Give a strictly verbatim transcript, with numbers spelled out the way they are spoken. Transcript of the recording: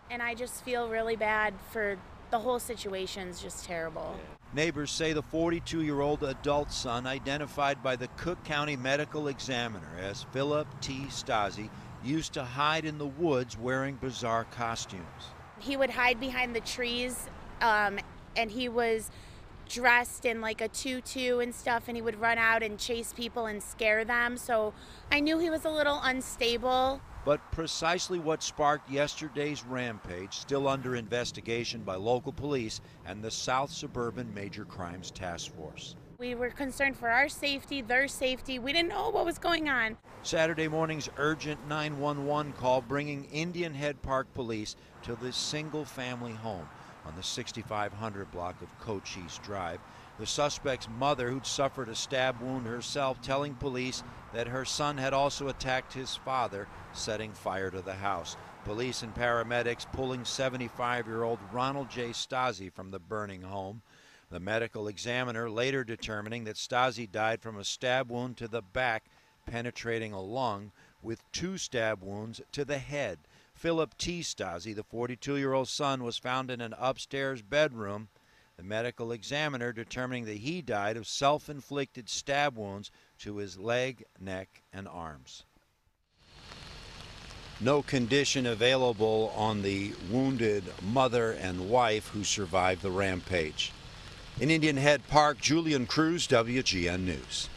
And I just feel really bad for the whole situation's just terrible. Neighbors say the forty-two-year-old adult son, identified by the Cook County Medical Examiner as Philip T. Stasi, used to hide in the woods wearing bizarre costumes. He would hide behind the trees, um, and he was dressed in like a tutu and stuff, and he would run out and chase people and scare them. So I knew he was a little unstable. But precisely what sparked yesterday's rampage, still under investigation by local police and the South Suburban Major Crimes Task Force. We were concerned for our safety, their safety. We didn't know what was going on. Saturday morning's urgent nine one one call bringing Indian Head Park police to this single-family home on the sixty-five hundred block of Cochise Drive. The suspect's mother, who'd suffered a stab wound herself, telling police that her son had also attacked his father, setting fire to the house. Police and paramedics pulling seventy-five-year-old Ronald J. Stasi from the burning home. The medical examiner later determining that Stasi died from a stab wound to the back, penetrating a lung, with two stab wounds to the head. Philip T. Stasi, the forty-two-year-old son, was found in an upstairs bedroom. The medical examiner determining that he died of self-inflicted stab wounds to his leg, neck, and arms. No condition available on the wounded mother and wife who survived the rampage. In Indian Head Park, Julian Cruz, W G N News.